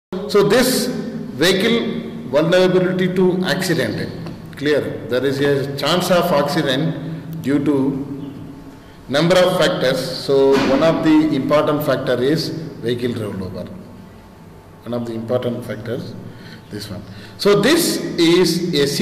So this vehicle vulnerability to accident, clear. There is a chance of accident due to number of factors. So one of the important factor is vehicle rollover. One of the important factors, this one. So this is a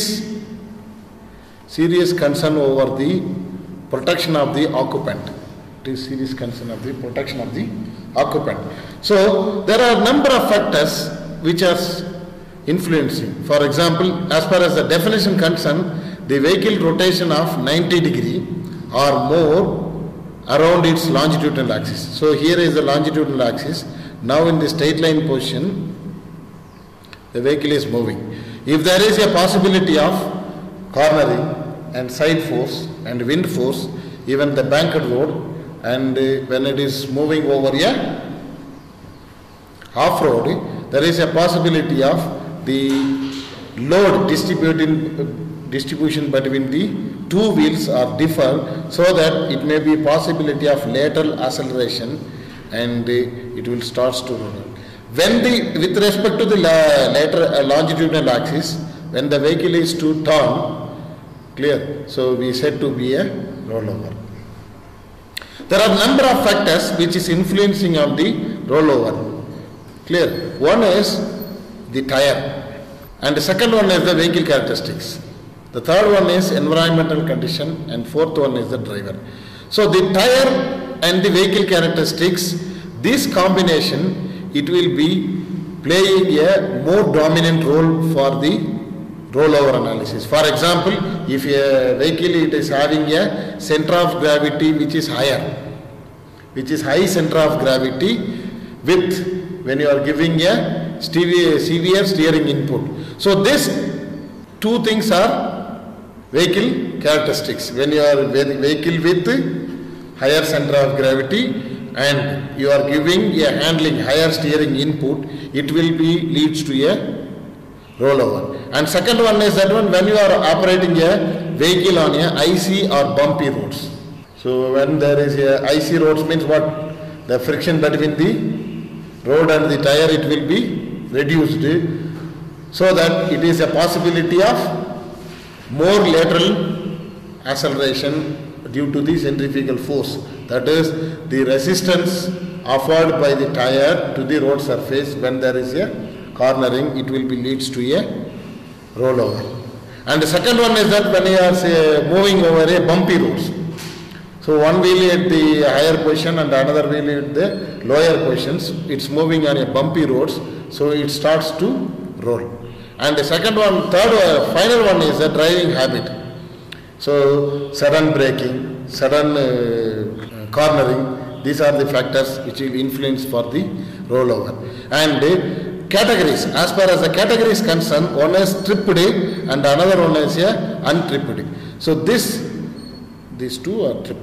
serious concern over the protection of the occupant. It is serious concern of the protection of the occupant. So there are number of factors which are influencing. For example, as far as the definition concerned, the vehicle rotation of 90 degree or more around its longitudinal axis. So here is the longitudinal axis. Now in the straight line position, the vehicle is moving. If there is a possibility of cornering and side force and wind force, even the banked road, and when it is moving over a off-road, there is a possibility of the load distribution between the two wheels are differ, so that it may be a possibility of lateral acceleration and it will start to roll. When with respect to the longitudinal axis, when the vehicle is to turn, clear, so we said to be a rollover. There are number of factors which is influencing on the rollover, clear. One is the tire, and the second one is the vehicle characteristics. The third one is environmental condition, and fourth one is the driver. So the tire and the vehicle characteristics, this combination, it will be playing a more dominant role for the rollover analysis. For example, if a vehicle it is having a center of gravity which is higher, which is high center of gravity with when you are giving a severe steering input. So these two things are vehicle characteristics. When you are vehicle with higher center of gravity and you are giving a handling higher steering input, it will be leads to a rollover. And second one is that one when you are operating a vehicle on a icy or bumpy roads. So when there is a icy roads means what? The friction between the road and the tire, it will be reduced, so that it is a possibility of more lateral acceleration due to the centrifugal force. That is the resistance offered by the tire to the road surface. When there is a cornering, it will be leads to a rollover. And the second one is that when you are moving over a bumpy roads. So one wheel at the higher position and another wheel at the lower positions, it's moving on a bumpy roads, so it starts to roll. And the second one, third, final one is the driving habit. So sudden braking, sudden cornering, these are the factors which will influence for the rollover. And categories, as far as the category is concerned, one is tripped and another one is untripped. So these two are tripped.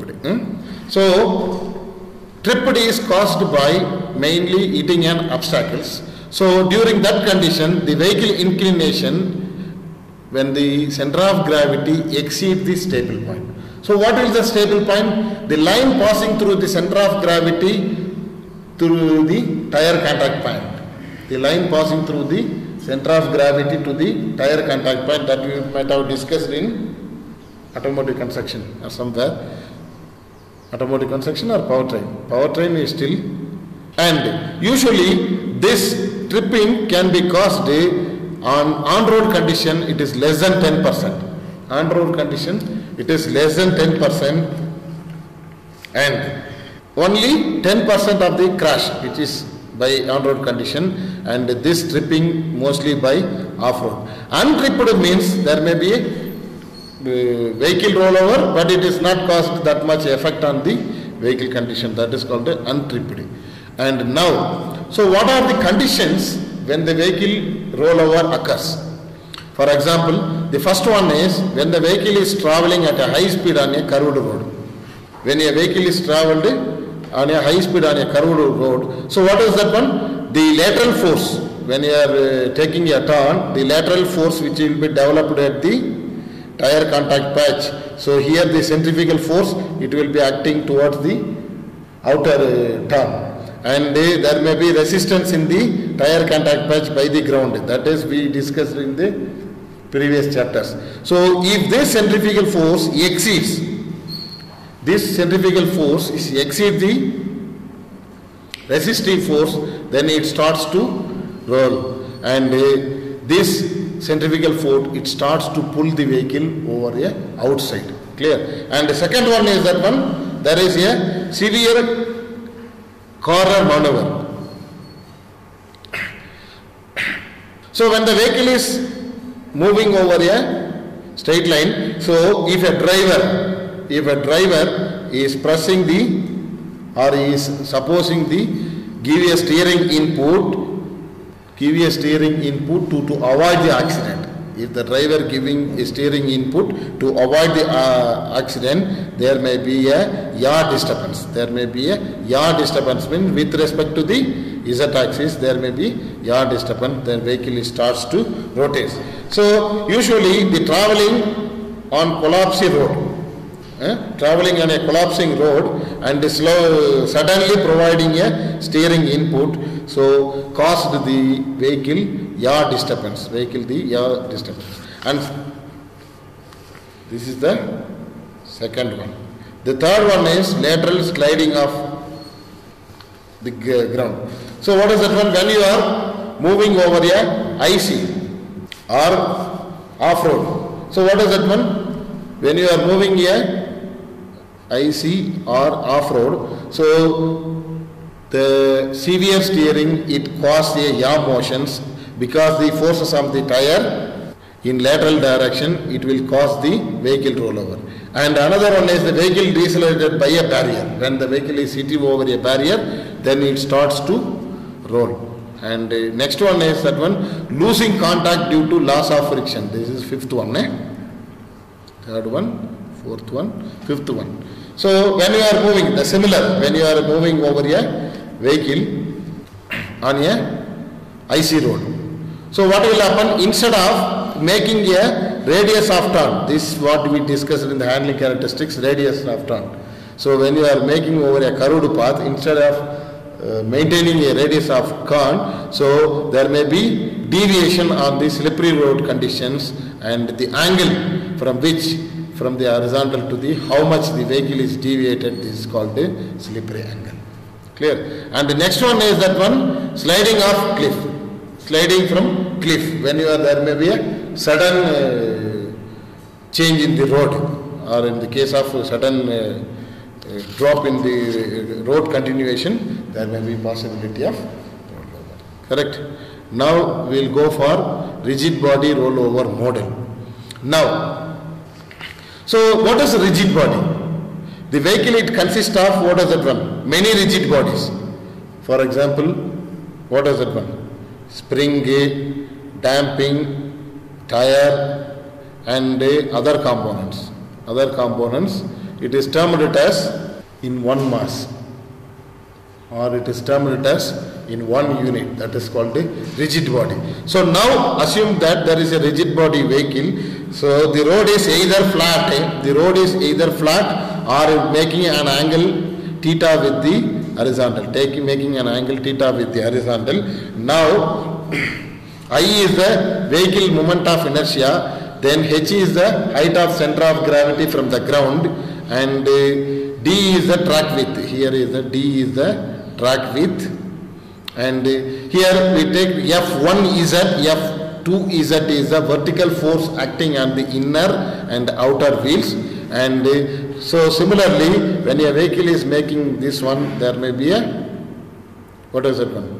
So tripped is caused by mainly hitting an obstacles. So during that condition, the vehicle inclination when the center of gravity exceeds the stable point. So what is the stable point? The line passing through the center of gravity through the tire contact point. The line passing through the center of gravity to the tire contact point that we might have discussed in automotive construction or somewhere. Automotive construction or powertrain. Powertrain is still. And usually this tripping can be caused on-road condition, it is less than 10%. On-road condition, it is less than 10%. And only 10% of the crash, which is by on-road condition, and this tripping mostly by off-road. Untripped means there may be a vehicle rollover, but it is not caused that much effect on the vehicle condition. That is called untripped. And now, so what are the conditions when the vehicle rollover occurs? For example, the first one is when the vehicle is traveling at a high speed on a curved road. When a vehicle is traveled on a high speed on a curved road, so what is that one? The lateral force, when you are taking a turn, the lateral force which will be developed at the tire contact patch. So here the centrifugal force, it will be acting towards the outer turn. and there may be resistance in the tire contact patch by the ground. That is we discussed in the previous chapters. So if this centrifugal force exceeds the resistive force, then it starts to roll, and this centrifugal force, it starts to pull the vehicle over a outside. Clear? And the second one is that one, there is a severe corner maneuver. So when the vehicle is moving over a straight line, so if a driver is pressing the, or is supposing the, give a steering input to avoid the accident. If the driver giving a steering input to avoid the accident, there may be a yaw disturbance. There may be a yaw disturbance, means with respect to the z-axis, there may be yaw disturbance. The vehicle starts to rotate. So usually the traveling on collapsing road, traveling on a collapsing road and suddenly providing a steering input, so caused the vehicle yaw disturbance. And this is the second one. The third one is lateral sliding of the ground. So what is that one? When you are moving over a IC or off-road. So what is that one? When you are moving a IC or off-road, so the severe steering, it causes a yaw motions because the forces of the tire in lateral direction, it will cause the vehicle rollover. And another one is the vehicle decelerated by a barrier. When the vehicle is hitting over a barrier, then it starts to roll. And next one is that one, losing contact due to loss of friction. This is fifth one. Third one, fourth one, fifth one. So when you are moving, the similar, when you are moving over a vehicle on a IC road. So what will happen? Instead of making a radius of turn, this is what we discussed in the handling characteristics, radius of turn. So when you are making over a curved path, instead of maintaining a radius of turn, so there may be deviation on the slippery road conditions, and the angle from the horizontal to the how much the vehicle is deviated, this is called the slippery angle. Clear? And the next one is that one, sliding off cliff. Sliding from cliff. When you are there may be a sudden change in the road, or in the case of sudden drop in the road continuation, there may be possibility of rollover. Correct? Now we will go for rigid body rollover model. Now, so what is a rigid body? The vehicle, it consists of, what is that one? Many rigid bodies. For example, what is that one? Spring, damping, tire, and other components. It is termed as in one mass, or it is termed as in one unit. That is called a rigid body. So now assume that there is a rigid body vehicle. So the road is either flat, or making an angle theta with the horizontal. Making an angle theta with the horizontal. Now I is the vehicle moment of inertia, then H is the height of center of gravity from the ground, and D is the track width. Here is the D is the track width, and here we take F1Z, F2Z is the vertical force acting on the inner and outer wheels. And so similarly, when a vehicle is making this one, there may be a, what is that one?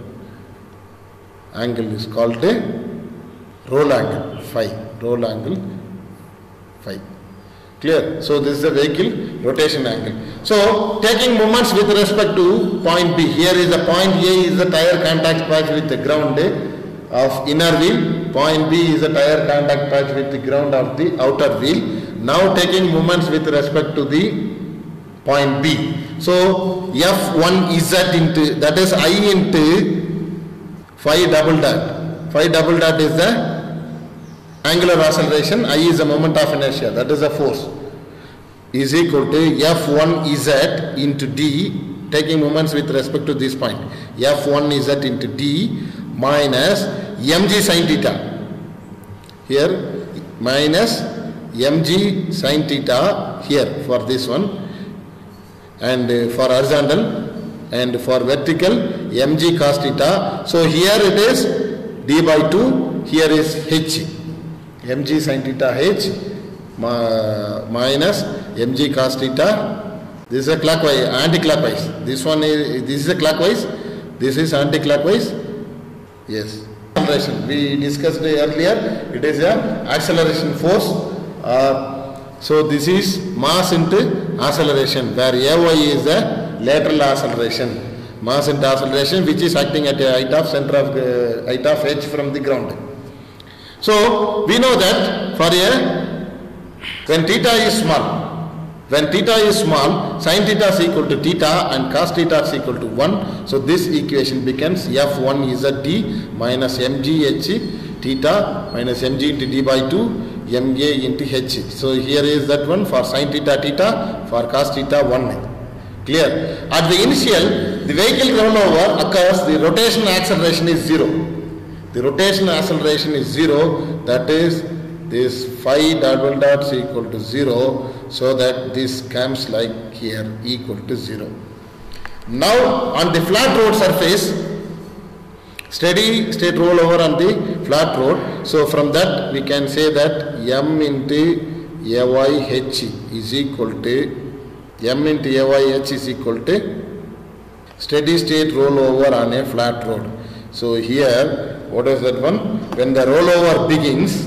Angle is called a roll angle, phi. Roll angle, phi. Clear? So this is the vehicle rotation angle. So taking moments with respect to point B. Here is the point A is the tire contact patch with the ground of inner wheel. Point B is the tire contact patch with the ground of the outer wheel. Now taking moments with respect to the point B. So F1Z into, that is I into phi double dot. Phi double dot is the angular acceleration, I is the moment of inertia, that is the force, is equal to F1Z into D taking moments with respect to this point. F1z into d minus mg sin theta. Here minus mg sin theta here for this one, and for horizontal, and for vertical mg cos theta. So here it is d by 2, here is h, mg sin theta h minus mg cos theta. This is a clockwise, anti-clockwise. This is a clockwise, this is anti-clockwise. Yes. Acceleration we discussed earlier, it is a acceleration force. So this is mass into acceleration, where Ay is the lateral acceleration, mass into acceleration, which is acting at a height of center of height of h from the ground. So we know that for when theta is small, sin theta is equal to theta and cos theta is equal to 1. So this equation becomes F1 is a d minus mg h theta minus mg into d by 2 ma into h. So here is that one for sin theta, for cos theta 1. Clear? At the initial, the vehicle rollover occurs, the rotation acceleration is 0. The rotation acceleration is 0, that is this phi double dot is equal to 0, so that this comes like here equal to 0. Now on the flat road surface, steady state rollover on the flat road, so from that we can say that m into Ayh is equal to m into Ayh is equal to steady state rollover on a flat road. So here, what is that one? When the rollover begins,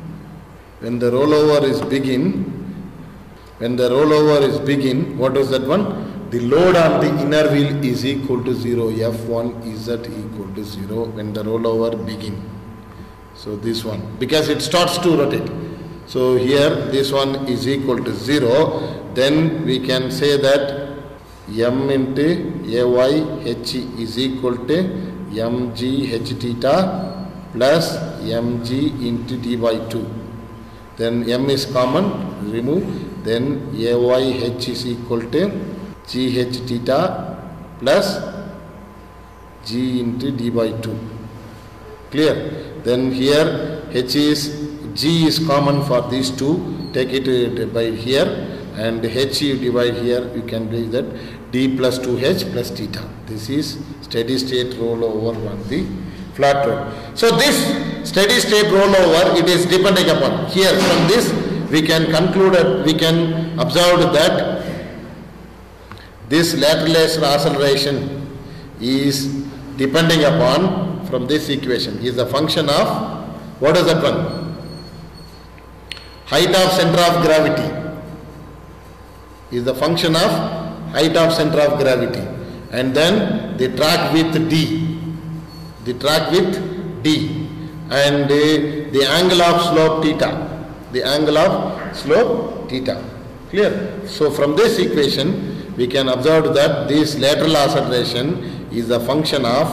what is that one? The load on the inner wheel is equal to 0. F1 is that equal to 0 when the rollover begin. So this one, because it starts to rotate. So here this one is equal to 0. Then we can say that m into Ayh is equal to mg h theta plus mg into d by 2. Then m is common, remove. Then Ayh is equal to gh theta plus g into d by 2. Clear? Then here g is common for these two. Take it by here, and h you divide here. You can do that d plus 2h plus theta. This is steady state rollover on the flat road. So this steady state rollover, it is depending upon. Here from this we can conclude that we can observe that this lateral acceleration is depending upon, from this equation, is a function of, what is that one? Height of center of gravity. Is the function of height of center of gravity, and then the track width d. The track width d, and the angle of slope theta. The angle of slope theta. Clear? So from this equation we can observe that this lateral acceleration is a function of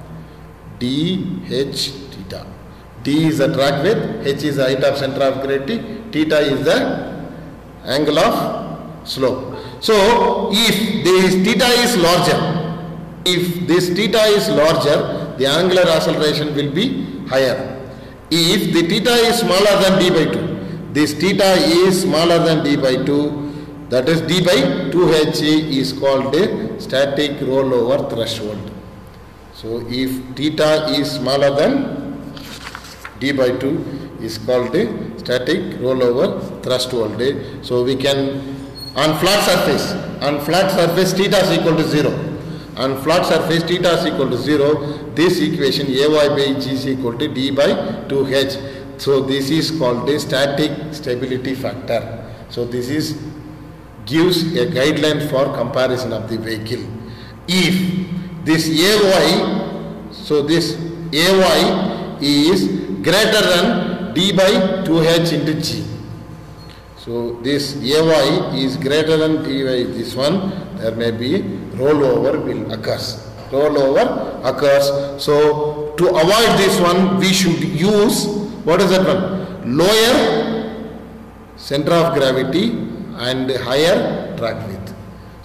d h theta. D is the track width, h is the height of center of gravity, theta is the angle of slope. So if this theta is larger, the angular acceleration will be higher. If the theta is smaller than d by 2, this theta is smaller than d by 2, that is d by 2h is called a static rollover threshold. So if theta is smaller than d by 2 is called a static rollover threshold. So we can, on flat surface theta is equal to 0. On flat surface theta is equal to 0. This equation Ay by h is equal to d by 2h. So this is called a static stability factor. So this is gives a guideline for comparison of the vehicle. If this Ay, so this Ay is greater than d by 2h into g. So this Ay is greater than d by this one, there may be rollover will occurs. Rollover occurs. So to avoid this one, we should use, what is that one? Lower center of gravity and higher track width.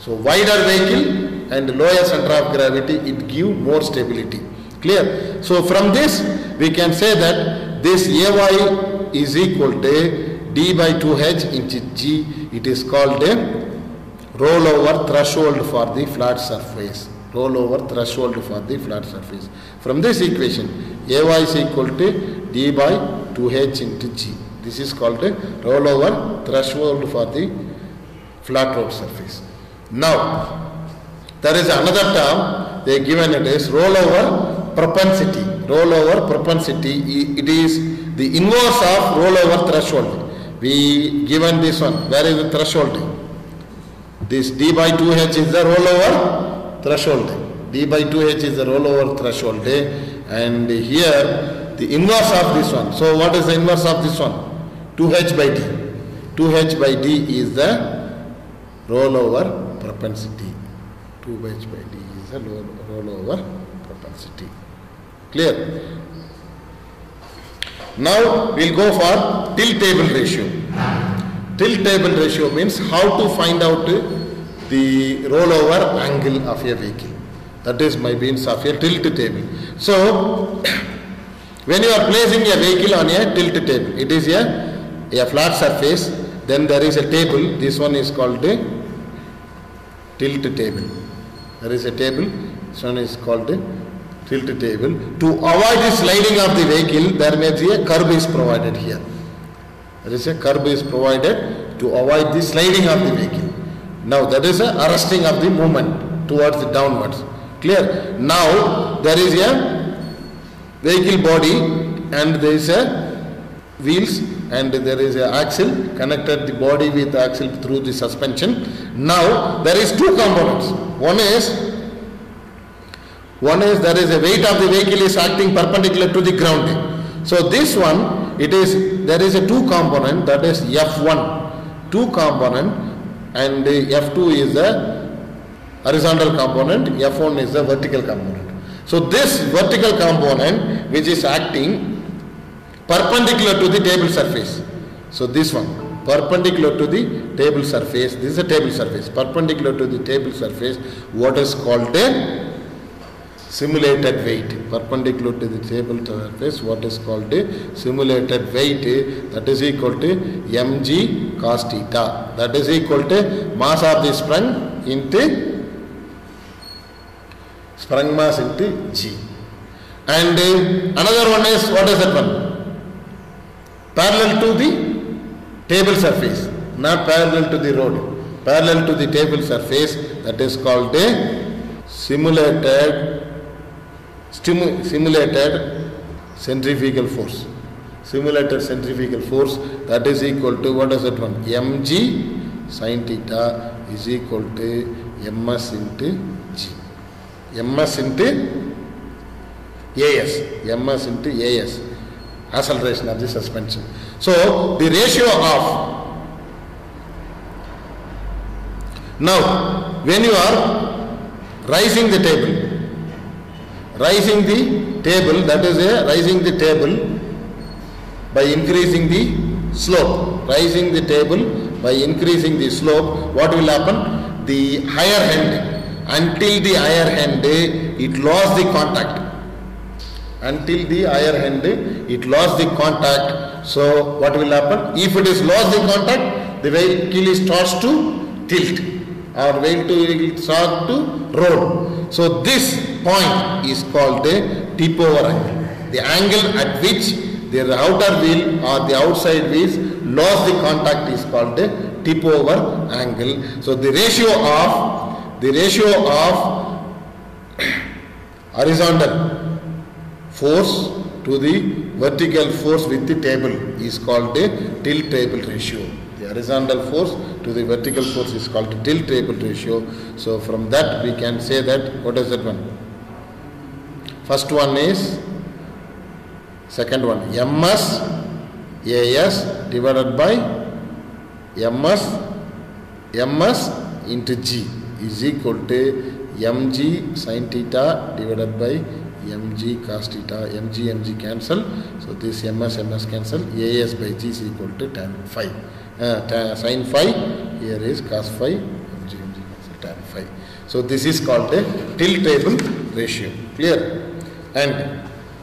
So wider vehicle and lower center of gravity, it give more stability. Clear? So from this we can say that this AY is equal to d by 2h into g. It is called a rollover threshold for the flat surface. Rollover threshold for the flat surface. From this equation, AY is equal to d by 2h into g. This is called a rollover threshold for the flat road surface. Now, there is another term they given, it is rollover propensity. Rollover propensity, it is the inverse of rollover threshold. We given this one. Where is the threshold? This d by 2h is the rollover threshold. D by 2h is the rollover threshold. And here the inverse of this one. So what is the inverse of this one? 2h by d. 2h by d is the rollover propensity. 2h by d is the rollover propensity. Clear? Now we will go for tilt table ratio. Tilt table ratio means how to find out the rollover angle of a vehicle. That is my means of a tilt table. So when you are placing a vehicle on a tilt table, it is a flat surface, then there is a table. This one is called a tilt table. There is a table. This one is called a tilt table. To avoid the sliding of the vehicle, there may be a curb is provided here. There is a curb is provided to avoid the sliding of the vehicle. Now that is a arresting of the movement towards the downwards. Clear? Now there is a vehicle body and there is a wheels and there is a axle, connected the body with the axle through the suspension. Now there is two components. One is there is a weight of the vehicle is acting perpendicular to the ground. So this one, there is a two component, that is F1, two component, and F2 is the horizontal component, F1 is the vertical component. So this vertical component which is acting perpendicular to the table surface. So this one, perpendicular to the table surface, this is a table surface, perpendicular to the table surface, what is called a simulated weight. Perpendicular to the table surface, what is called a simulated weight, that is equal to mg cos theta. That is equal to mass of the sprung into sprung mass into g. And another one is, what is that one? Parallel to the table surface, not parallel to the road. Parallel to the table surface, that is called a simulated centrifugal force. Simulated centrifugal force, that is equal to, what is that one? mg sin theta is equal to ms into g. ms into as. ms into as. Acceleration of the suspension. So the ratio of, now when you are rising the table, that is rising the table by increasing the slope. Rising the table by increasing the slope, what will happen? The higher hand, until the higher hand it lost the contact. Until the higher hand it lost the contact. So what will happen? If it is lost the contact, the vehicle starts to tilt or vehicle starts to roll. So this point is called a tip over angle. The angle at which the outer wheel or the outside wheels lost the contact is called a tip over angle. So the ratio of horizontal force to the vertical force with the table is called a tilt table ratio. The horizontal force to the vertical force is called a tilt table ratio. So from that we can say that, what is that one? First one is, second one, ms as divided by ms into g is equal to mg sin theta divided by mg cos theta. mg cancel, so this ms cancel. as by g is equal to tan phi. Sin phi, here is cos phi, mg cancel tan 1.5. So this is called a tilt-table ratio. Clear? And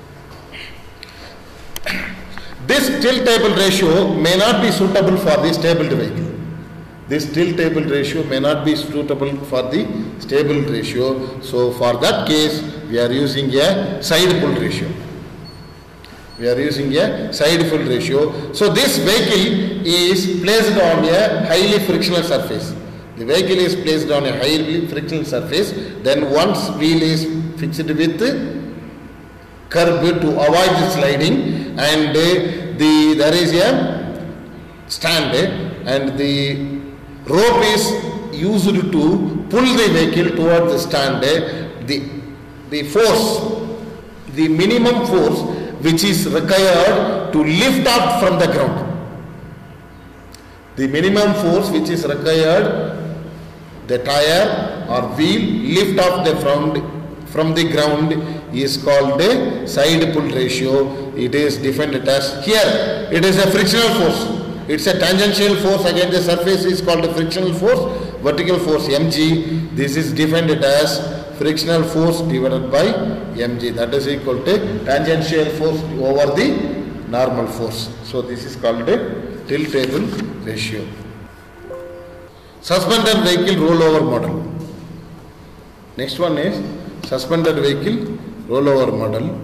this tilt-table ratio may not be suitable for the stabled vehicle. This tilt-table ratio may not be suitable for the stable ratio. So for that case, we are using a side pull ratio. We are using a side pull ratio. So this vehicle is placed on a highly frictional surface. The vehicle is placed on a highly frictional surface. Then once wheel is fixed with curb to avoid the sliding, and there is a stand, and the rope is used to pull the vehicle towards the stand. The force, the minimum force which is required to lift up from the ground. The minimum force which is required, the tire or wheel lift up from the ground is called a side pull ratio. It is defined as, here it is a frictional force. It's a tangential force against the surface is called a frictional force. Vertical force mg, this is defined as frictional force divided by mg, that is equal to tangential force over the normal force. So this is called a tilt-table ratio. Suspended vehicle rollover model. Next one is suspended vehicle rollover model.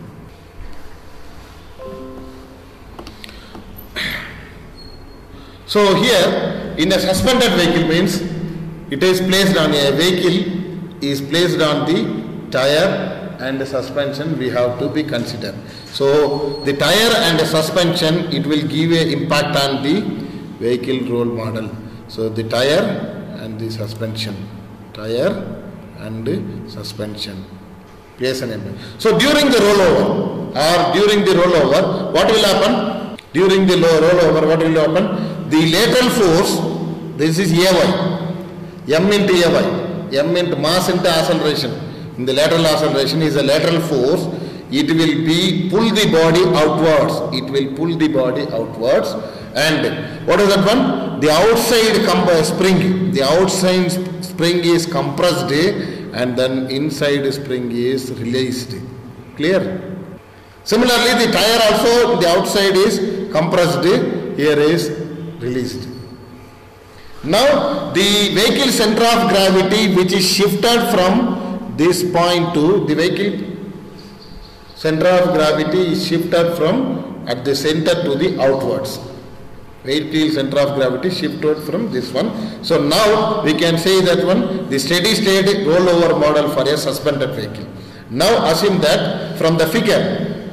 So here in a suspended vehicle means it is placed on a vehicle is placed on the tire and the suspension we have to be considered. So the tire and the suspension, it will give a impact on the vehicle roll model. So the tire and the suspension, tire and the suspension plays an impact. So during the rollover what will happen? During the rollover what will happen? The lateral force, this is AY, M into AY. M into mass into acceleration. In the lateral acceleration is a lateral force. It will be pull the body outwards. It will pull the body outwards. And what is that one? The outside spring. The outside spring is compressed and then inside spring is released. Clear? Similarly, the tire also, the outside is compressed. Here is released. Now the vehicle center of gravity which is shifted from this point to the vehicle center of gravity is shifted from at the center to the outwards. Vehicle center of gravity shifted from this one. So now we can say that one, the steady state rollover model for a suspended vehicle. Now assume that from the figure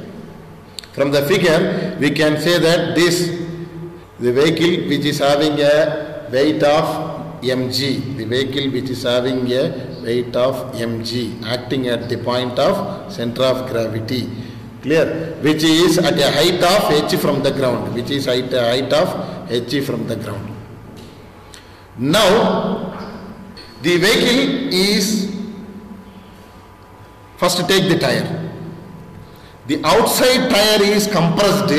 we can say that the vehicle which is having a weight of mg, the vehicle which is having a weight of mg acting at the point of center of gravity, clear, which is at a height of h from the ground, which is at a height of h from the ground. Now the vehicle is, first take the tire. The outside tire is compressed,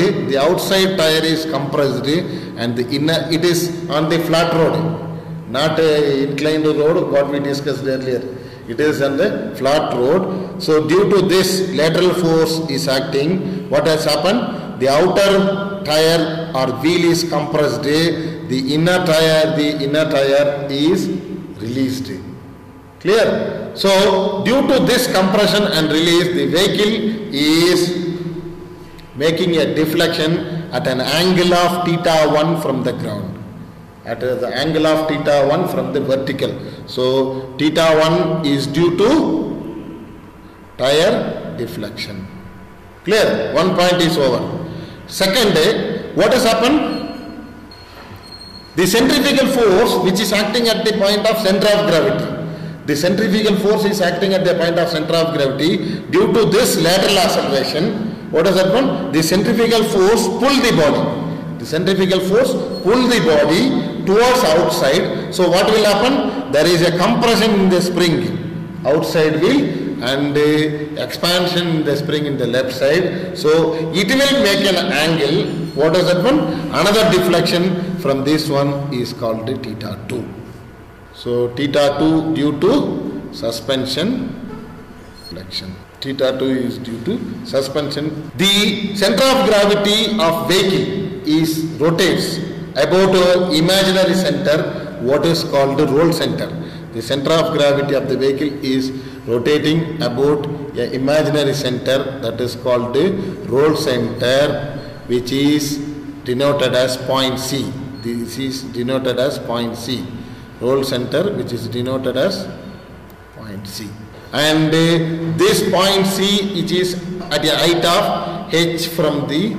and the inner, it is on the flat road, not a inclined road what we discussed earlier. It is on the flat road. So due to this lateral force is acting, what has happened? The outer tire or wheel is compressed, the inner tire is released. Clear? So due to this compression and release, the vehicle is making a deflection at an angle of θ1 from the ground. At the angle of θ1 from the vertical. So θ1 is due to tire deflection. Clear? One point is over. Second, what has happened? The centrifugal force which is acting at the point of center of gravity. The centrifugal force is acting at the point of center of gravity. Due to this lateral acceleration, what has happened? The centrifugal force pull the body. The centrifugal force pull the body towards outside. So what will happen? There is a compression in the spring, outside wheel, and expansion in the spring in the left side. So it will make an angle. What does that one? Another deflection from this one is called θ2. So theta 2 due to suspension deflection. Theta 2 is due to suspension. The center of gravity of vehicle is rotates about an imaginary center, what is called the roll center. The center of gravity of the vehicle is rotating about an imaginary center, that is called the roll center, which is denoted as point C. This is denoted as point C. Roll center, which is denoted as point C. And this point C, which is at a height of h from the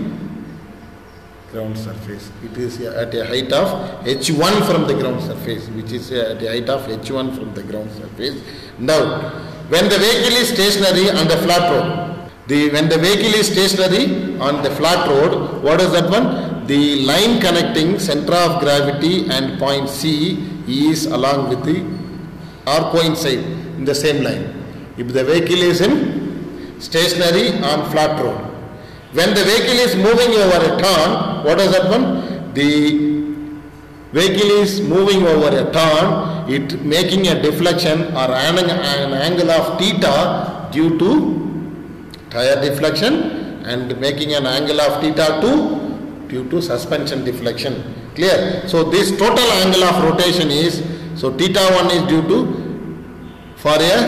ground surface. It is at a height of h1 from the ground surface, which is at a height of h1 from the ground surface. Now, when the vehicle is stationary on the flat road, when the vehicle is stationary on the flat road, what is that one? The line connecting center of gravity and point C is along with the or coincide in the same line. If the vehicle is in stationary on flat road, when the vehicle is moving over a turn, what is that one? The vehicle is moving over a turn, it making a deflection or an angle of theta due to tire deflection and making an angle of theta 2 due to suspension deflection. Clear? So this total angle of rotation is, so theta 1 is due to for a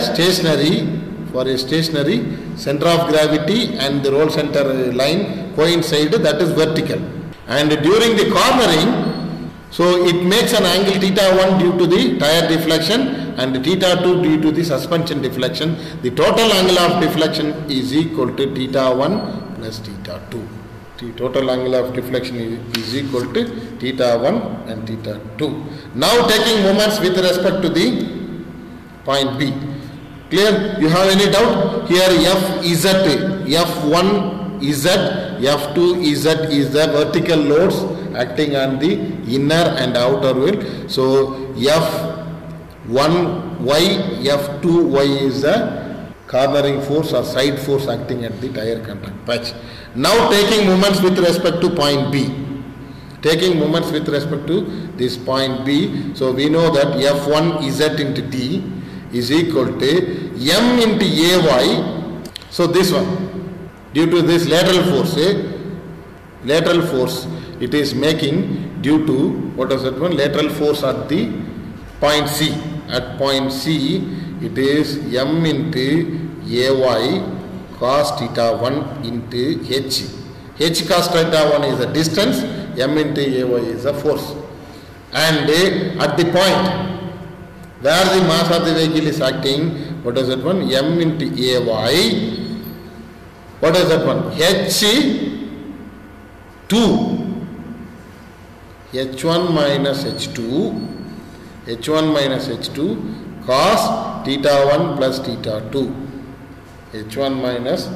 stationary center of gravity and the roll center line coincide, that is vertical. And during the cornering, so it makes an angle theta 1 due to the tire deflection and theta 2 due to the suspension deflection. The total angle of deflection is equal to theta 1 plus theta 2. The total angle of deflection is equal to theta 1 and theta 2. Now taking moments with respect to the point B. Clear? You have any doubt? Here F1Z, F2Z is the vertical loads acting on the inner and outer wheel. So F1Y, F2Y is the cornering force or side force acting at the tire contact patch. Now taking moments with respect to point B. Taking moments with respect to this point B. So we know that F1Z into T is equal to M into AY. So this one, due to this lateral force, it is making due to, what is that one? Lateral force at the point C. At point C, it is M into AY cos theta 1 into H. H cos theta 1 is the distance, M into AY is the force. And at the point where the mass of the vehicle is acting, what is that one? M into AY. What is that one? H1 minus H2 cos theta 1 plus theta 2. H1 minus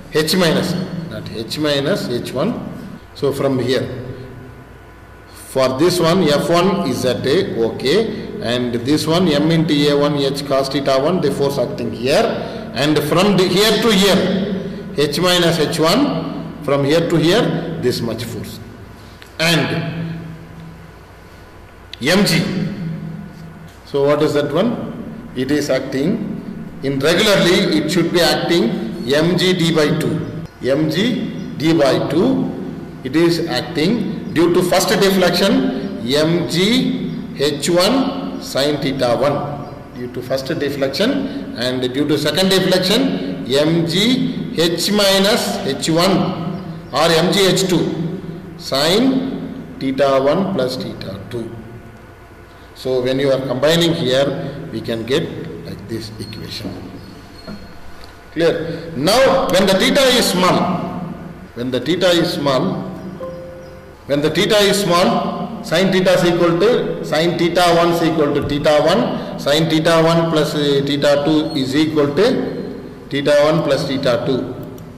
H1. So from here, for this one F1 is at A, okay, and this one M into A1 H cos theta 1, the force acting here, and from here to here H minus H1, from here to here this much force, and mg. So what is that one? It is acting in regularly, it should be acting mg d by 2. Mg d by 2, it is acting due to first deflection mg h1 sin theta 1 due to first deflection, and due to second deflection mg h minus h1 or mg h2 sin theta 1 plus theta 2. So when you are combining here, we can get like this equation. Clear? Now when the theta is small, sin theta is equal to, sin theta 1 is equal to theta 1, sin theta 1 plus theta 2 is equal to theta 1 plus theta 2.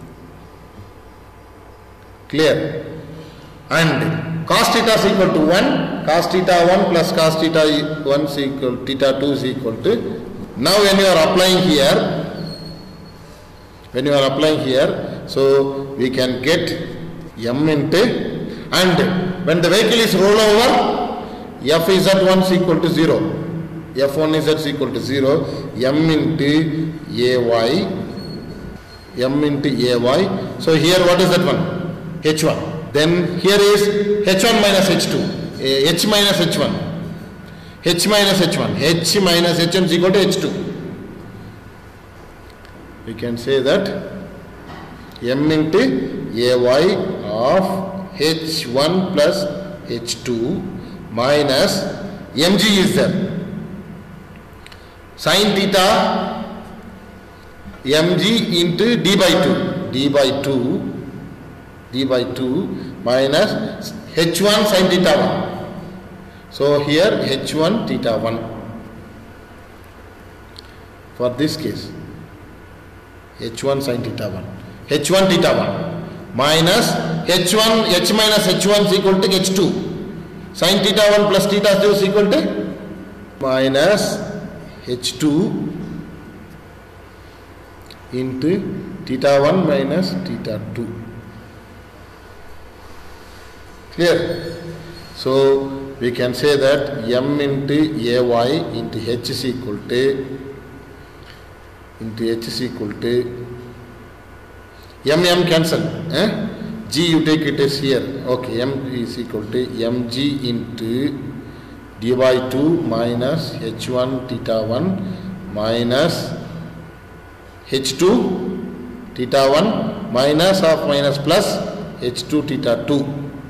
Clear? And cos theta is equal to 1, cos theta 1 plus cos theta 1 is equal, theta 2 is equal to. Now when you are applying here, so we can get m into, and when the vehicle is roll over, Fz1 is equal to 0. F1 is equal to 0, m into ay, m into ay. So here what is that one? H1. Then here is H1 minus H2, H minus H1, H minus H1, H minus H1 is equal to H2. We can say that m into ay of H1 plus H2 minus mg is there. Sin theta mg into d by 2 minus h1 sin theta 1. So here h1 theta 1 for this case, h1 sin theta 1, h1 theta 1 minus h1, h minus h1 is equal to h2, sin theta 1 plus theta 2 is equal to minus h2 into theta 1 minus theta 2. Clear? So we can say that m into ay into h is equal to m cancel, g you take it as here, okay, m is equal to mg into d by 2 minus h1 theta 1 minus h2 theta 1 minus of minus plus h2 theta 2.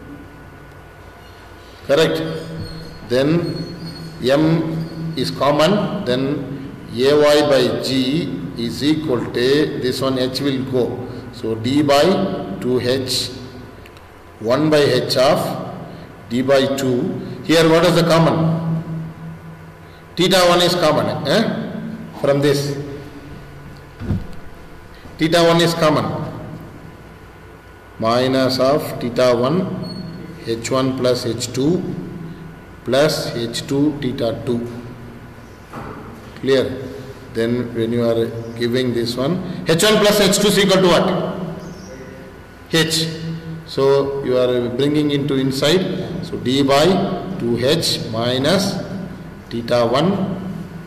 Correct? Then m is common, then ay by g is equal to, this one h will go, so d by 2h 1 by h of d by 2. Here what is the common? Theta 1 is common, from this. Theta 1 is common, minus of theta 1 h1 plus h2 plus h2 theta 2. Clear? Then when you are giving this one, h1 plus h2 is equal to what? H. So you are bringing into inside, so d by 2h minus theta 1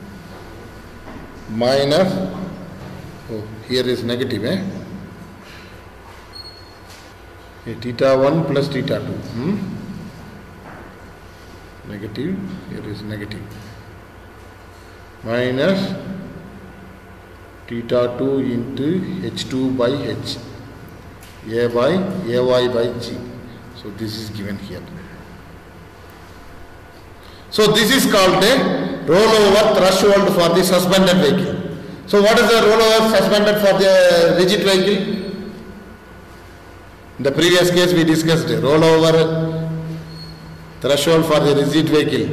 minus, oh, here is negative, theta 1 plus theta 2, negative, here is negative, minus theta 2 into h2 by h, a by ay by g. So this is given here. So this is called a rollover threshold for the suspended vehicle. So what is the rollover suspended for the rigid vehicle? In the previous case we discussed rollover threshold for the rigid vehicle.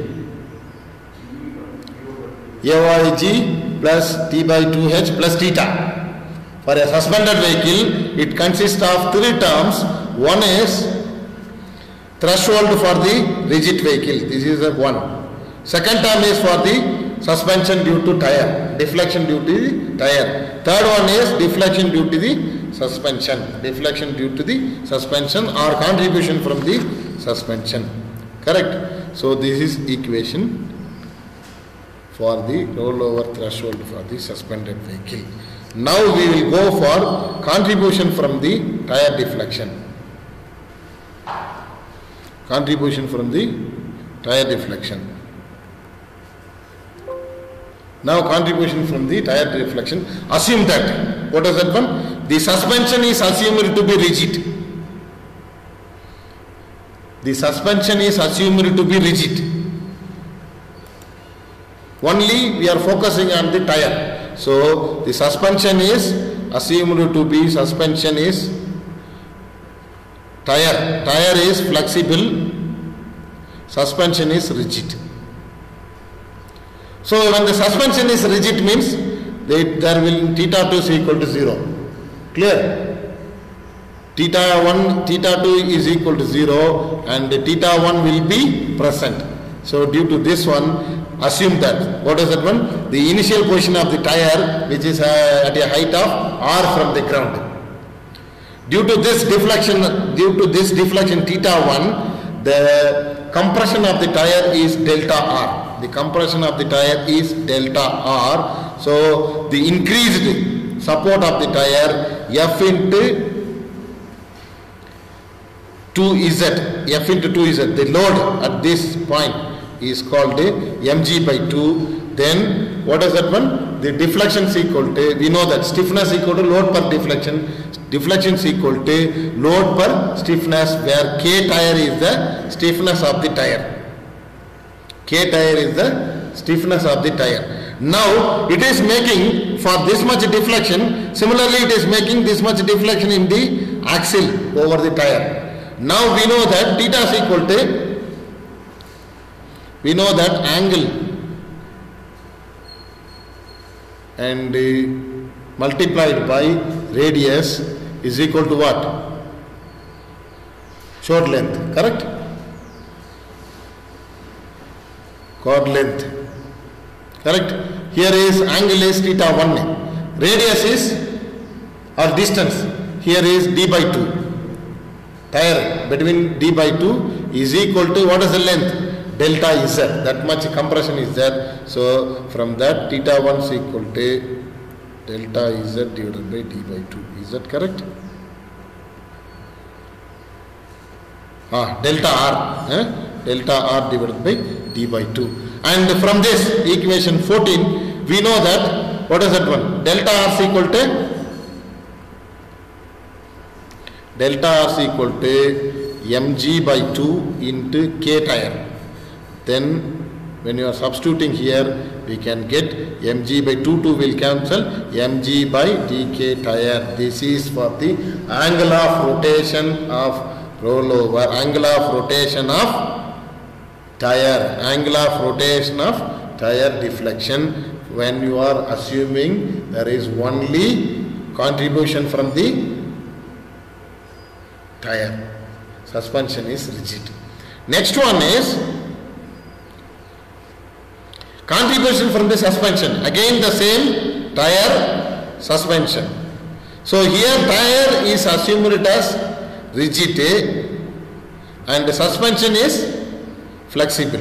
AYG plus T by 2H plus theta. For a suspended vehicle, it consists of three terms. One is threshold for the rigid vehicle. This is the one. Second term is for the suspension due to tire, deflection due to the tire. Third one is deflection due to the suspension. Deflection due to the suspension or contribution from the suspension. Correct? So this is equation for the rollover threshold for the suspended vehicle. Now we will go for contribution from the tire deflection. Contribution from the tire deflection. Now contribution from the tire deflection. Assume that, what is that one? The suspension is assumed to be rigid. The suspension is assumed to be rigid. Only we are focusing on the tire. So the suspension is assumed to be, suspension is tire. Tire is flexible, suspension is rigid. So when the suspension is rigid means there will theta 2 is equal to 0. Clear? Theta 1, theta 2 is equal to 0 and theta 1 will be present. So due to this one, assume that, what is that one? The initial position of the tire which is at a height of r from the ground. Due to this deflection theta 1, the compression of the tire is delta r. the compression of the tire is delta R. So the increased support of the tire F into 2Z, F into 2Z, the load at this point is called mg by 2. Then what is that one? The deflection is equal to, we know that stiffness equal to load per deflection. Deflection is equal to load per stiffness, where K tire is the stiffness of the tire. K tire is the stiffness of the tire. Now it is making for this much deflection. Similarly, it is making this much deflection in the axle over the tire. Now we know that theta is equal to, we know that angle and multiplied by radius is equal to what? Chord length, correct? Chord length, correct? Here is angle is theta 1, radius is or distance here is d by 2. Tire between d by 2 is equal to what is the length? Delta Z. That much compression is there. So from that theta 1 is equal to delta Z divided by d by 2. Is that correct? Delta R. Delta R divided by d by 2. And from this equation 14, we know that, what is that one? Delta R is equal to, delta R is equal to mg by 2 into K tire. Then when you are substituting here, we can get mg by 2 will cancel, mg by dk tire. This is for the angle of rotation of rollover, angle of rotation of tire, angle of rotation of tire deflection, when you are assuming there is only contribution from the tire. Suspension is rigid. Next one is contribution from the suspension. Again the same tire suspension. So here tire is assumed as rigid and the suspension is flexible.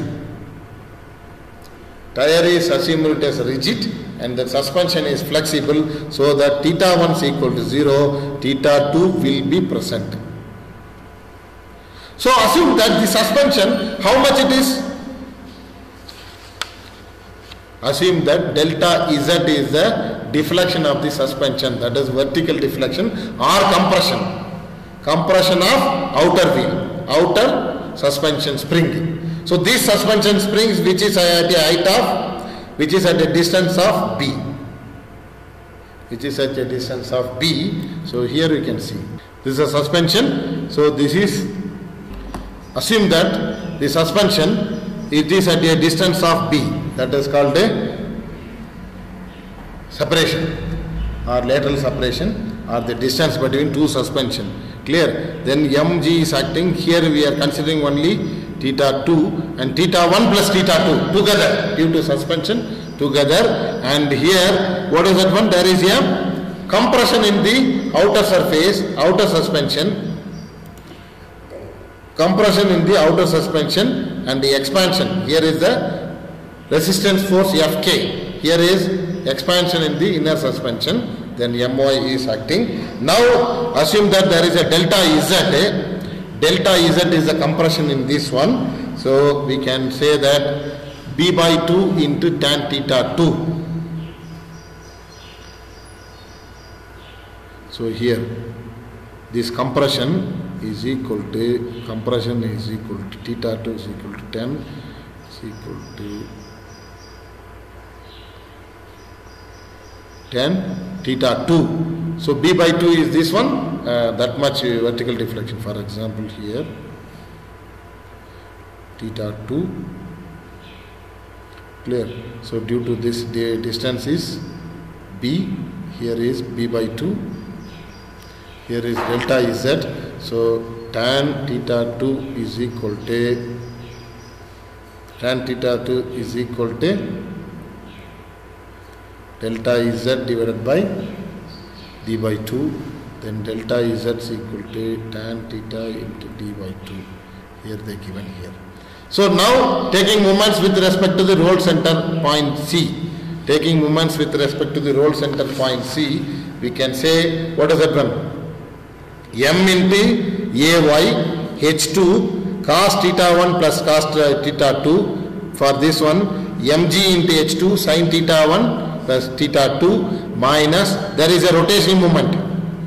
Tire is assumed as rigid and the suspension is flexible, so that theta 1 is equal to 0, theta 2 will be present. So assume that the suspension, how much it is? Assume that delta Z is the deflection of the suspension, that is vertical deflection or compression. Compression of outer wheel, outer suspension spring. So this suspension springs which is at a height of, which is at a distance of B. Which is at a distance of B. So here you can see. This is a suspension. So this is, assume that the suspension, it is at a distance of B. That is called a separation or lateral separation, or the distance between two suspension. Clear? Then mg is acting. Here we are considering only theta 2 and theta 1 plus theta 2 together due to suspension together. And here what is that one? There is a compression in the outer surface, outer suspension, compression in the outer suspension, and the expansion. Here is the resistance force Fk. Here is expansion in the inner suspension. Then My is acting. Now assume that there is a delta Z. Delta Z is the compression in this one. So we can say that B by 2 into tan theta 2. So here this compression is equal to theta 2 is equal to 10 is equal to 10 theta 2. So B by 2 is this one, that much vertical deflection. For example here theta 2. Clear? So due to this, the distance is B. Here is B by 2. Here is delta Z. So tan theta 2 is equal to delta Z divided by d by 2. Then delta Z is equal to tan theta into d by 2. Here they given here. So now taking moments with respect to the roll center point C, taking moments with respect to the roll center point C, we can say what is that one? M into AY H2 cos theta 1 plus cos theta 2. For this one, mg into H2 sin theta 1 plus theta 2 minus, there is a rotational moment.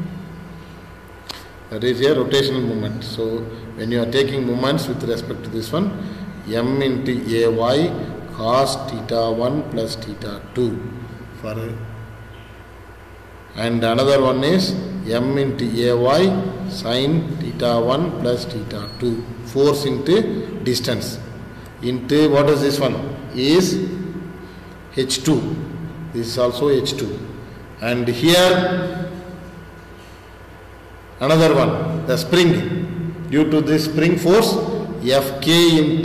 That is a rotational moment. So when you are taking moments with respect to this one, m into AY cos theta 1 plus theta 2 for, and another one is m into AY sin theta 1 plus theta 2, force into distance into, what is this one? Is H2. This is also H2. And here another one, the spring. Due to this spring force, Fk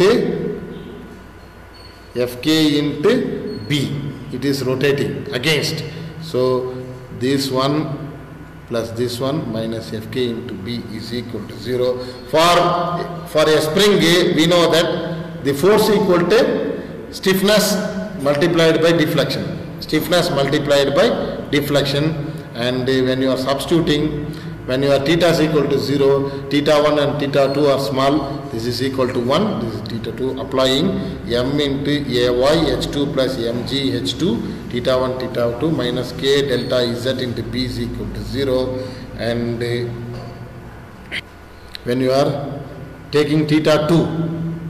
into B. It is rotating against. So this one plus this one minus Fk into B is equal to 0. For a spring A, we know that the force equal to stiffness multiplied by deflection. Stiffness multiplied by deflection. And when you are substituting, when your theta is equal to 0, theta 1 and theta 2 are small, this is equal to 1, this is theta 2, applying m into AY H2 plus mg H2, theta 1 theta 2 minus k delta Z into B is equal to 0. And when you are taking theta 2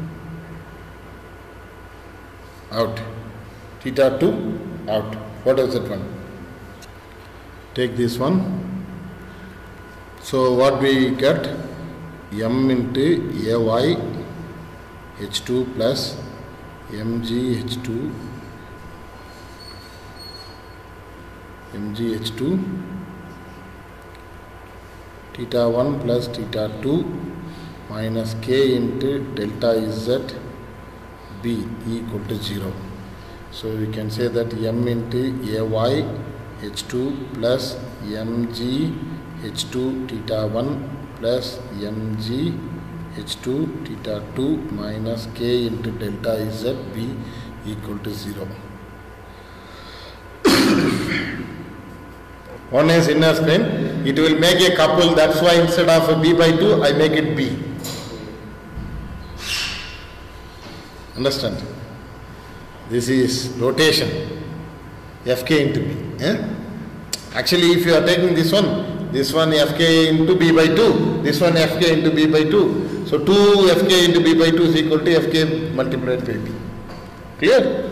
out, theta 2 out, what is that one? Take this one. So what we get, m into AY H2 plus mg H2 theta 1 plus theta 2 minus k into delta Z B equal to 0. So we can say that m into AY H2 plus mg H2 theta 1 plus mg H2 theta 2 minus k into delta Z B equal to 0. One is inner spin. It will make a couple. That's why instead of B by 2, I make it B. Understand? This is rotation. Fk into B. Actually, if you are taking this one Fk into B by 2, this one Fk into B by 2. So 2 Fk into B by 2 is equal to Fk multiplied by B. Clear?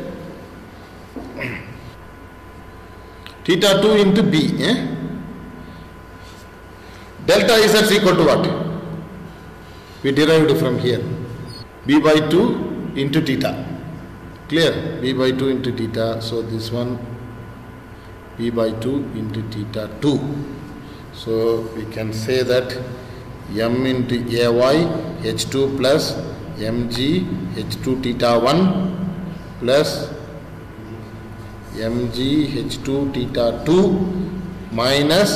Theta 2 into B. Delta Z is equal to what? We derived from here. B by 2 into theta. Clear? B by 2 into theta. So this one B by 2 into theta 2. So we can say that m into AY H2 plus mg H2 theta 1 plus mg H2 theta 2 minus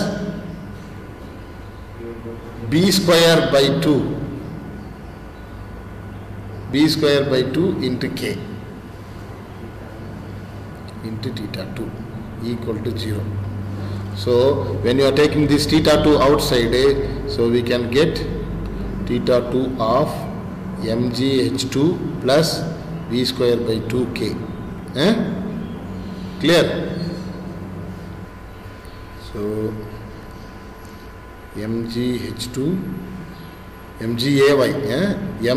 B square by 2. B square by 2 into K into theta 2 equal to 0. So when you are taking this theta 2 outside, so we can get theta 2 of mg H2 plus B square by 2K. Clear? So mg H2 mg AY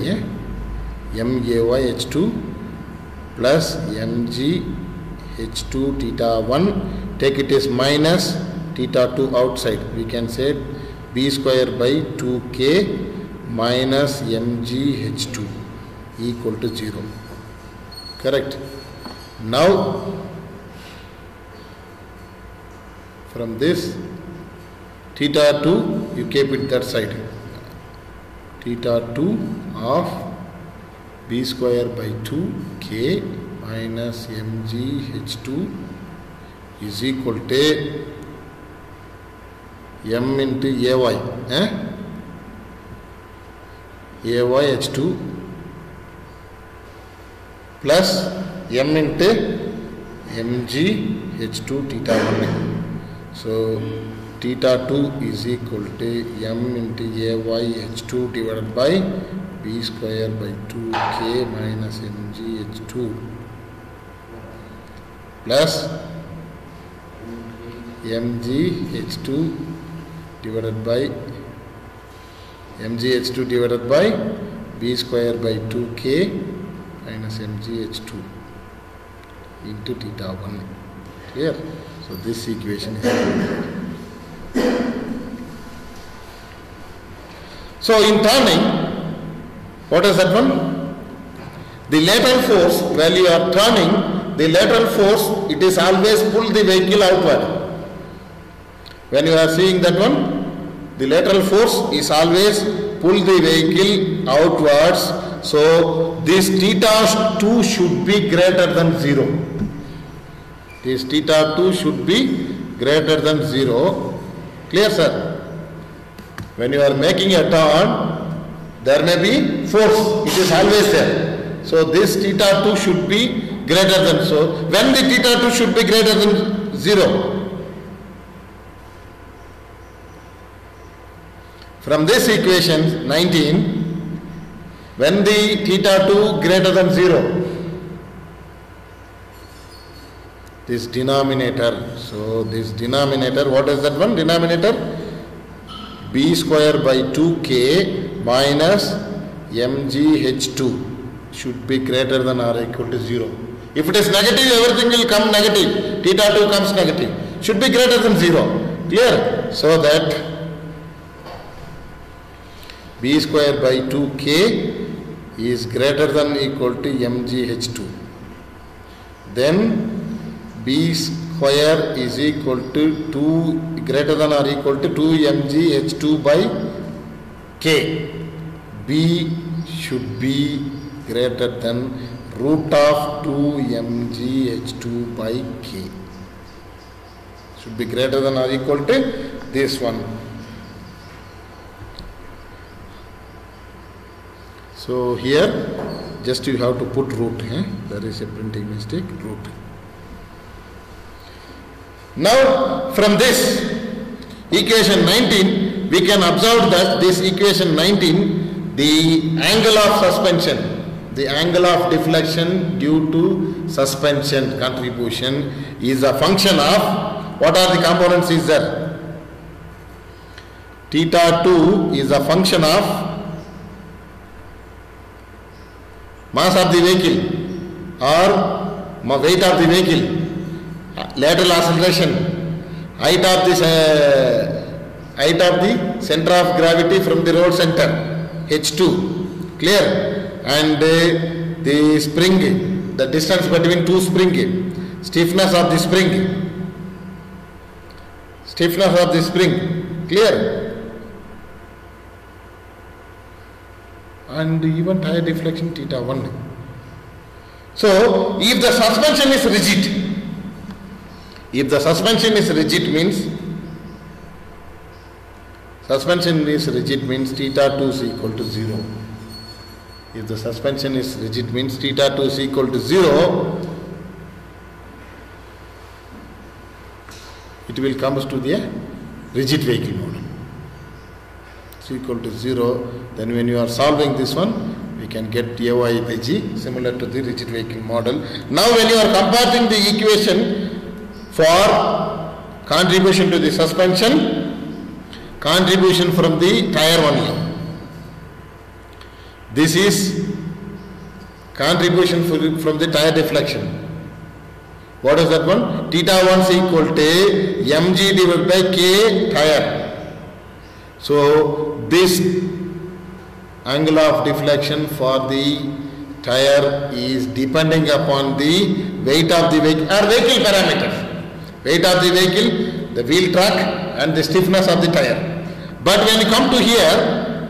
MAY H2 plus mg H2 theta 1, take it as minus theta 2 outside. We can say B square by 2K minus mg H2 equal to 0. Correct? Now, from this theta 2, you keep it that side. Theta 2 of B square by 2K minus mg H2 is equal to m into AY. AY H2 plus m into mg h2 theta 1. So theta 2 is equal to m into ay h2 divided by b square by 2k minus mg h2 plus mg h2 divided by mg h2 divided by b square by 2k minus mg h2 into theta 1. Clear? So this equation is clear. So in turning, what is that one? The lateral force, while you are turning, the lateral force, it is always pull the vehicle outward. When you are seeing that one, the lateral force is always pull the vehicle outwards. So this theta 2 should be greater than 0. This theta 2 should be greater than 0. Clear, sir? When you are making a turn, there may be force. It is always there. So this theta 2 should be greater than. So when the theta 2 should be greater than 0? From this equation 19, when the theta 2 greater than 0, this denominator, so this denominator, what is that one denominator? B square by 2k minus mgh2 should be greater than or equal to 0. If it is negative, everything will come negative. Theta 2 comes negative. Should be greater than 0. Clear? So that b square by 2k is greater than equal to mgh2. Then b square is equal to 2 greater than or equal to 2 mgh2 by k. B should be greater than root of 2 mgh2 by k. Should be greater than or equal to this one. So here just you have to put root. There is a printing mistake. Root. Now from this equation 19 we can observe that this equation 19, the angle of suspension, the angle of deflection due to suspension contribution is a function of, what are the components is there? Theta 2 is a function of mass of the vehicle or weight of the vehicle, lateral acceleration, height of the center of gravity from the road center, H2, clear, and the spring, the distance between two spring, stiffness of the spring, clear, and even tire deflection theta 1. So if the suspension is rigid, means theta 2 is equal to 0. If the suspension is rigid, means theta 2 is equal to 0, it will come to the rigid vehicle mode. It's equal to 0. Then when you are solving this one, we can get Ay by G similar to the rigid vehicle model. Now when you are comparing the equation for contribution to the suspension, contribution from the tire only. This is contribution from the tire deflection. What is that one? Theta 1 is equal to mg divided by k tire. So this angle of deflection for the tire is depending upon the weight of the vehicle or vehicle parameters. Weight of the vehicle, the wheel track and the stiffness of the tire. But when you come to here,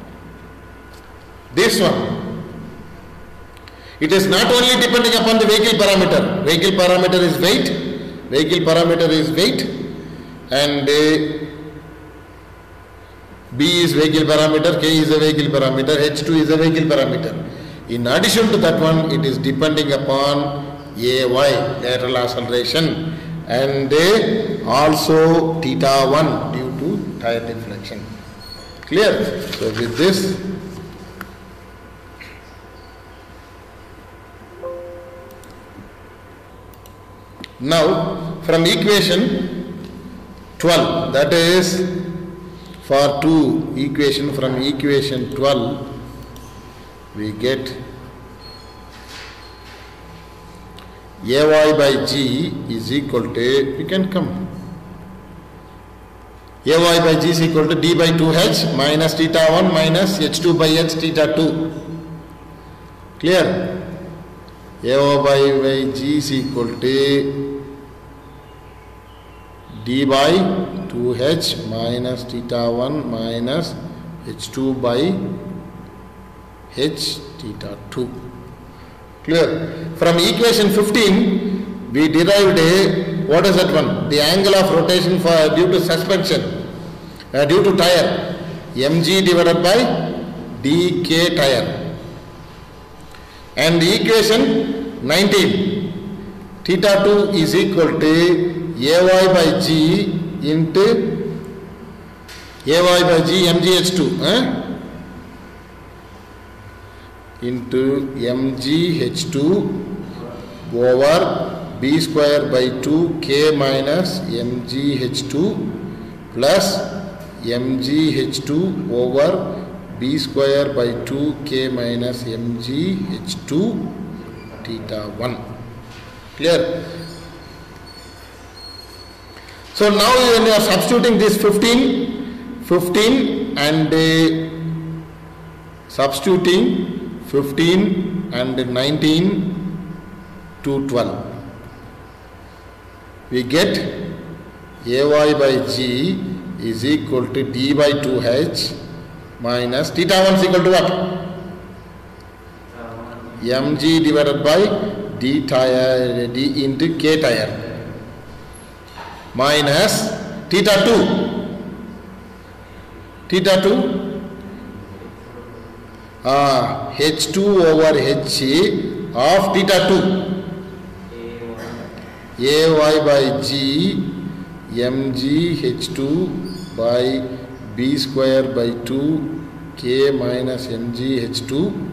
this one, it is not only depending upon the vehicle parameter. Vehicle parameter is weight, and B is vehicle parameter, K is a vehicle parameter, H2 is a vehicle parameter. In addition to that one, it is depending upon AY, lateral acceleration, and also theta 1 due to tire deflection. Clear? So with this, now from equation 12, that is for 2 equation, from equation 12 we get AY by G is equal to, we can come, AY by G is equal to D by 2H minus theta 1 minus H2 by H theta 2. Clear? AY by G is equal to D by 2H minus theta 1 minus H2 by H theta 2. Clear? From equation 15, we derived what is that one? The angle of rotation for due to suspension, due to tire, mg divided by dk tire. And equation 19, theta 2 is equal to AY by G into AY by G mgh2 into mgh2 over b square by 2 k minus mgh2 plus mgh2 over b square by 2 k minus mgh2 theta 1. Clear? So now when you are substituting this 15 and substituting 15 and 19 to 12, we get AY by G is equal to D by 2H minus theta 1 is equal to what? Mg divided by D tire, D into K tire minus theta 2 H2 over H of theta 2 AY by G mg H2 by B square by 2 K minus mg H2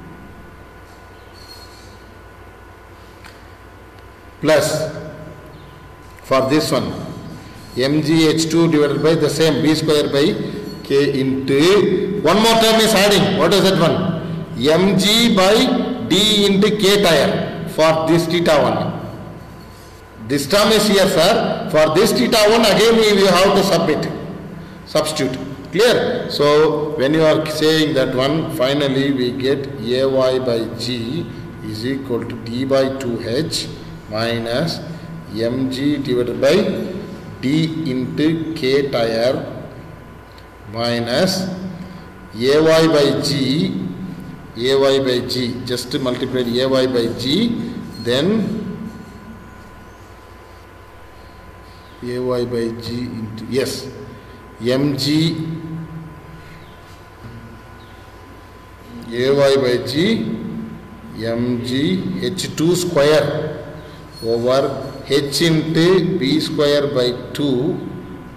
plus for this one mg H2 divided by the same B square by K into, one more term is adding, what is that one? mg by D into K tire for this theta 1. This term is here, sir. For this theta 1 again we will have to substitute. Clear? So when you are saying that one, finally we get AY by G is equal to D by 2H minus mg divided by D into K tire minus AY by G, just multiply AY by G, then AY by G into, yes, mg AY by G mg H2 square over H into B square by 2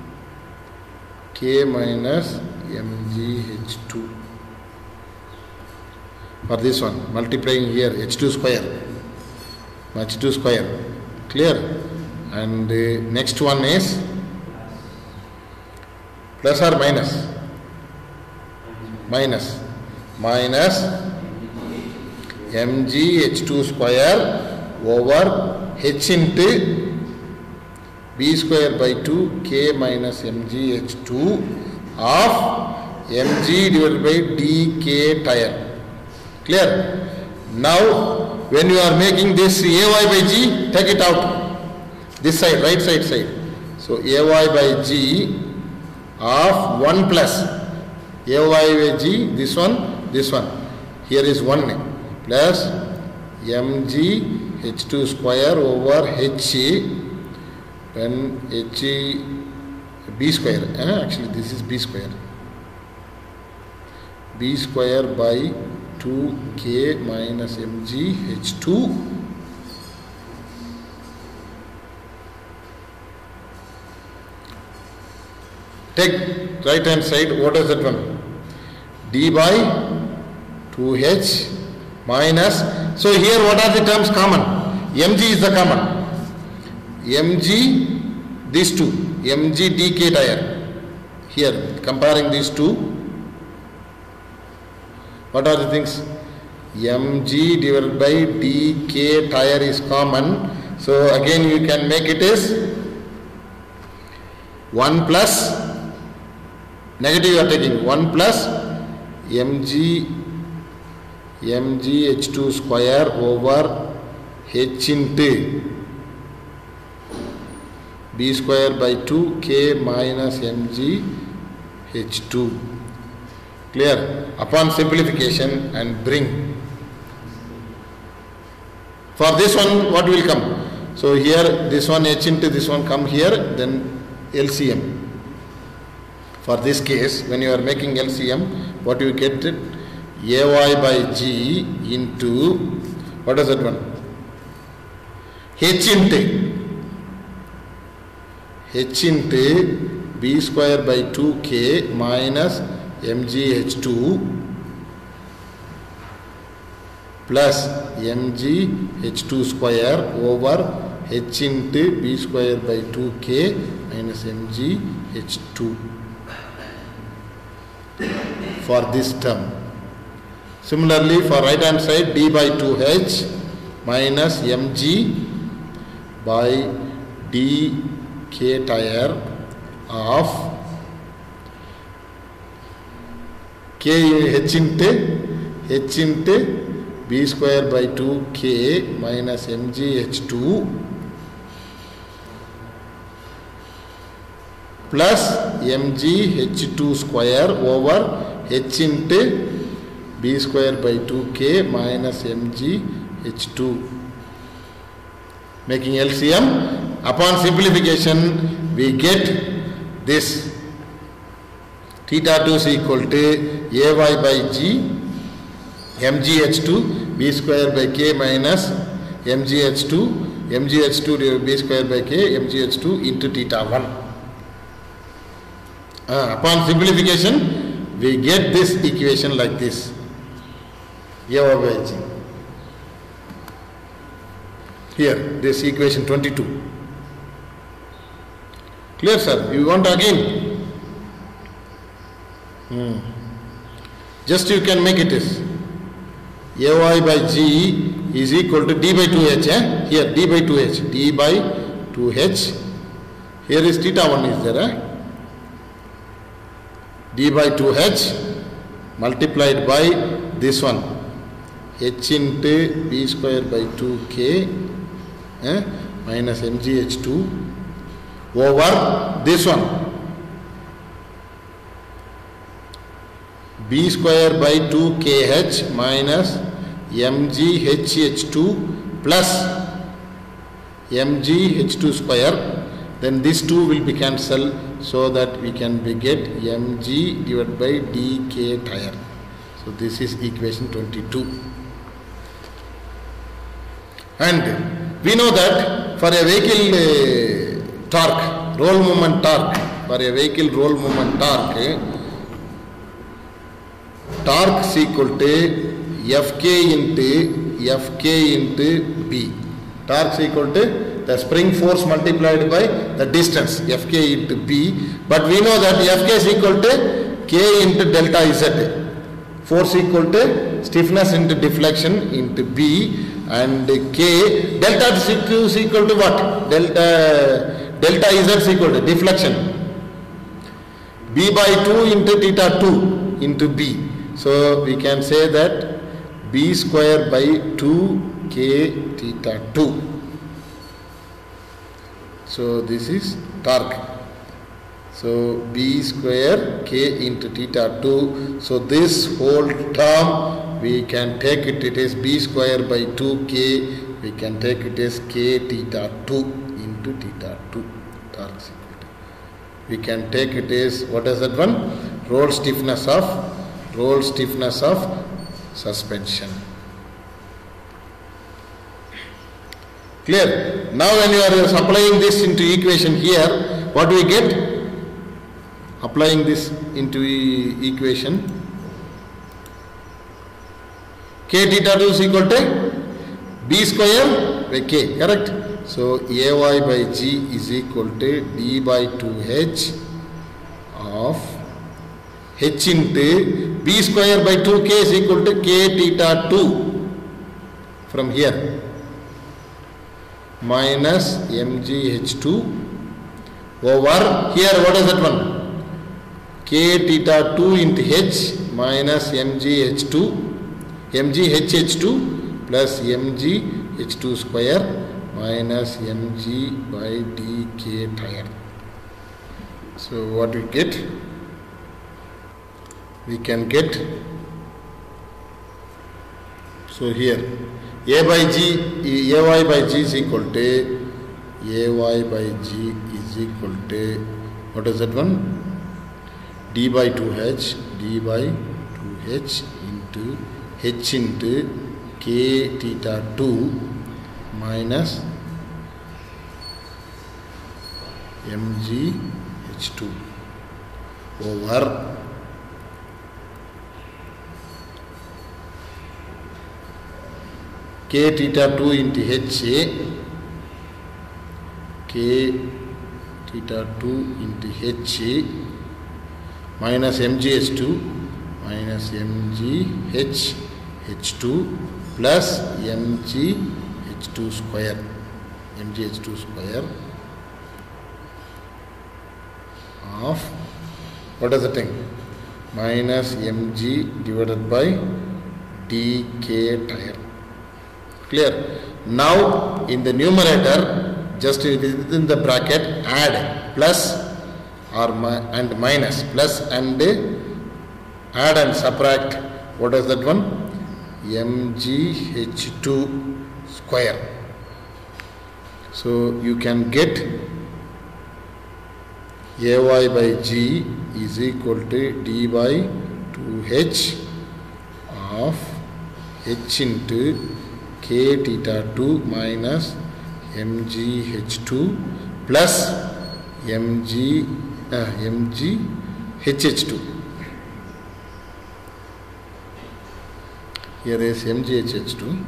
K minus mg H2 for this one, multiplying here H2 square, clear? And next one is plus or minus mg H2 square over H into B square by 2 K minus mg H2 of mg divided by dk tire. Clear? Now when you are making this AY by G, take it out, this side, right side. So AY by G of 1 plus AY by G, this one, here is 1 plus mg H2 square over H, when H B square, actually this is B square by 2k minus mg h2 take right hand side, what is that one? D by 2h minus, so here what are the terms common? Mg is the common. Mg, these two, Mg dk tire. Here, comparing these two, what are the things? Mg divided by dk tire is common. So again you can make it as 1 plus, negative you are taking, 1 plus mg h2 square over h into b square by 2 k minus mg h2. Clear? Upon simplification and bring. For this one, what will come? So here this one h into this one come here, then LCM. For this case, when you are making LCM, what you get? Ay by g into, what is that one? H into b square by 2k minus mgh2 plus mgh2 square over h into b square by 2k minus mgh2 for this term. Similarly, for right hand side, d by 2h minus mg by dk tire of k h into b square by 2k minus mgh2 plus mgh2 square over h into b square by 2k minus mgh2. Making LCM. Upon simplification, we get this. Theta 2 is equal to ay by g mgh2 b square by k minus mgh2 divided b square by k mgh2 into theta 1. Upon simplification, we get this equation like this. Ay by g. Here, this equation 22. Clear, sir? You want again? Just you can make it as ay by g is equal to d by 2h. Here d by 2h. d by 2h. Here is theta 1 is there. D by 2h multiplied by this one. H into b square by 2k minus mgh2 over this one. B square by 2kh minus mgh2 plus mgh2 square. Then this 2 will be cancelled, so that we can get mg divided by dk tire. So this is equation 22. And we know that for a vehicle torque, roll moment torque, for a vehicle roll moment torque, torque is equal to Fk into B. Torque is equal to the spring force multiplied by the distance, Fk into B. But we know that Fk is equal to K into delta Z. Force equal to stiffness into deflection into B, and K, delta is equal to what? Delta Z is equal to deflection. B by 2 into theta 2 into B. So we can say that B square by 2K theta 2. So this is torque. So B square K into theta 2. So this whole term we can take it, it is B square by 2K. We can take it as K theta 2 into theta 2. Torque is equal to. We can take it as, what is that one? Roll stiffness of suspension. Clear? Now when you are applying this into equation here, what do we get? Applying this into equation, k theta 2 is equal to b square by k, correct? So ay by g is equal to d by 2h of h into b square by 2k is equal to k theta 2 from here minus mgh2 over here, what is that one? K theta 2 into h minus mgh2 plus mgh2 square minus mg by dk tire. So what we get? We can get, so here ay by g is equal to ay by g is equal to, what is that one? D by 2h into h into k theta 2 minus mgh2 over k theta 2 into ha, k theta 2 into ha minus mgh2 minus mgh2 plus mgh2 square, of, what is the thing? Minus mg divided by dk tire. Clear? Now in the numerator, just within the bracket, add plus or and minus, plus and add and subtract, what is that one? mgh2 square. So you can get ay by g is equal to d by 2h of h into k theta 2 minus mgh2 plus mgh2. Here is mgh2,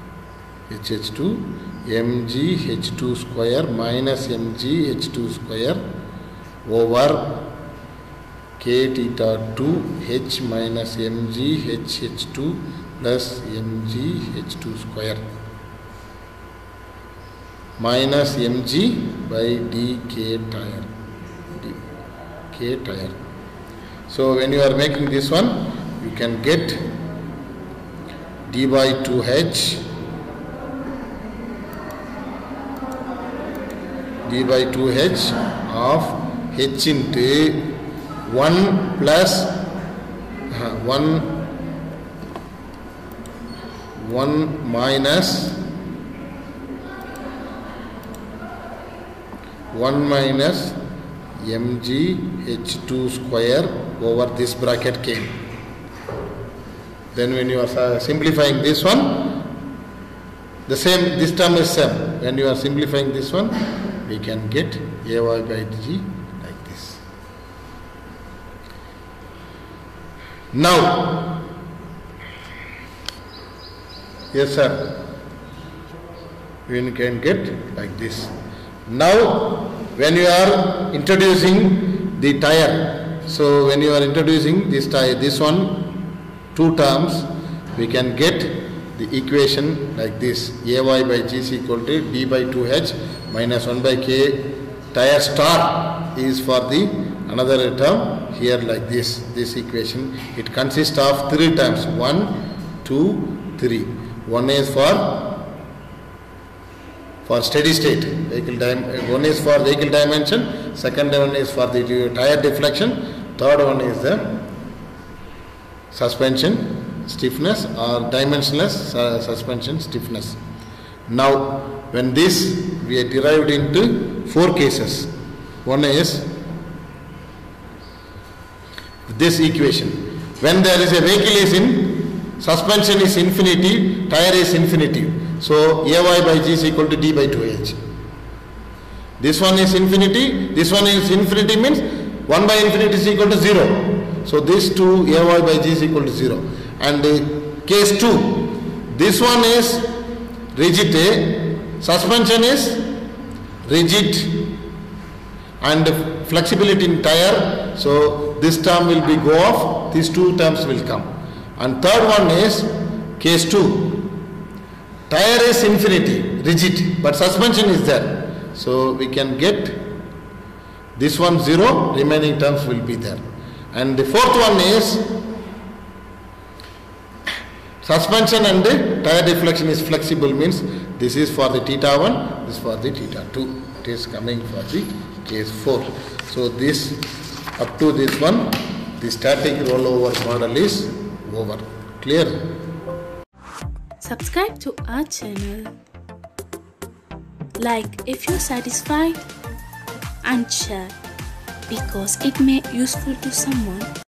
mgh2 square minus mgh2 square over k theta 2 h minus mgh2 plus mgh2 square minus mg by dk tire. So when you are making this one, you can get d by 2h of h into 1 plus 1 minus 1 minus mgh2 square over this bracket came. Then when you are simplifying this one, the same, this term is same. When you are simplifying this one, we can get ay by g like this. Now, yes sir, we can get like this. Now, when you are introducing the tire, so when you are introducing this tire, this one, two terms, we can get the equation like this. Ay by g is equal to d by 2h minus 1 by k tire star is for the another term here like this. This equation, it consists of three terms, 1, 2, 3. One is for steady state vehicle one is for vehicle dimension, second one is for the tire deflection, third one is the suspension stiffness or dimensionless suspension stiffness. Now when this we are derived into four cases. One is this equation, when there is a vehicle is in suspension is infinitive, tire is infinitive. So Ay by G is equal to d by 2h. This one is infinity, this one is infinity means 1 by infinity is equal to 0. So this 2 Ay by G is equal to 0. And case 2, this one is rigid A, suspension is rigid and flexibility in tire. So this term will be go off, these two terms will come. And third one is case 2, tire is infinity, rigid, but suspension is there. So we can get this one 0, remaining terms will be there. And the fourth one is suspension and the tire deflection is flexible, means this is for the theta 1, this is for the theta 2. It is coming for the case 4. So this up to this one, the static rollover model is over. Clear? Subscribe to our channel, like if you're satisfied, and share because it may be useful to someone.